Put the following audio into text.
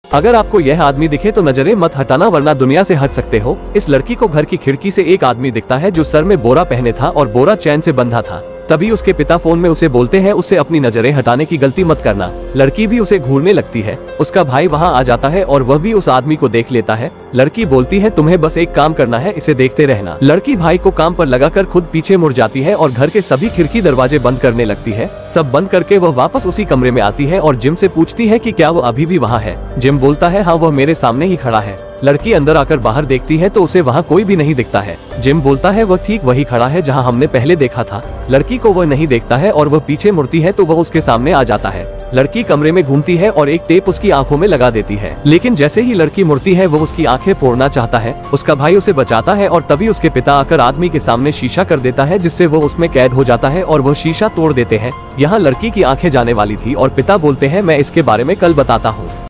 अगर आपको यह आदमी दिखे तो नजरें मत हटाना वरना दुनिया से हट सकते हो। इस लड़की को घर की खिड़की से एक आदमी दिखता है जो सर में बोरा पहने था और बोरा चैन से बंधा था। तभी उसके पिता फोन में उसे बोलते हैं उससे अपनी नजरें हटाने की गलती मत करना। लड़की भी उसे घूरने लगती है। उसका भाई वहां आ जाता है और वह भी उस आदमी को देख लेता है। लड़की बोलती है तुम्हें बस एक काम करना है, इसे देखते रहना। लड़की भाई को काम पर लगाकर खुद पीछे मुड़ जाती है और घर के सभी खिड़की दरवाजे बंद करने लगती है। सब बंद करके वह वापस उसी कमरे में आती है और जिम से पूछती है कि क्या वो अभी भी वहाँ है। जिम बोलता है हाँ वह मेरे सामने ही खड़ा है। लड़की अंदर आकर बाहर देखती है तो उसे वहाँ कोई भी नहीं दिखता है। जिम बोलता है वह ठीक वही खड़ा है जहाँ हमने पहले देखा था। लड़की को वह नहीं देखता है और वह पीछे मुड़ती है तो वह उसके सामने आ जाता है। लड़की कमरे में घूमती है और एक टेप उसकी आंखों में लगा देती है, लेकिन जैसे ही लड़की मुड़ती है वह उसकी आंखें फोड़ना चाहता है। उसका भाई उसे बचाता है और तभी उसके पिता आकर आदमी के सामने शीशा कर देता है जिससे वो उसमें कैद हो जाता है और वह शीशा तोड़ देते हैं। यहाँ लड़की की आंखें जाने वाली थी और पिता बोलते हैं मैं इसके बारे में कल बताता हूँ।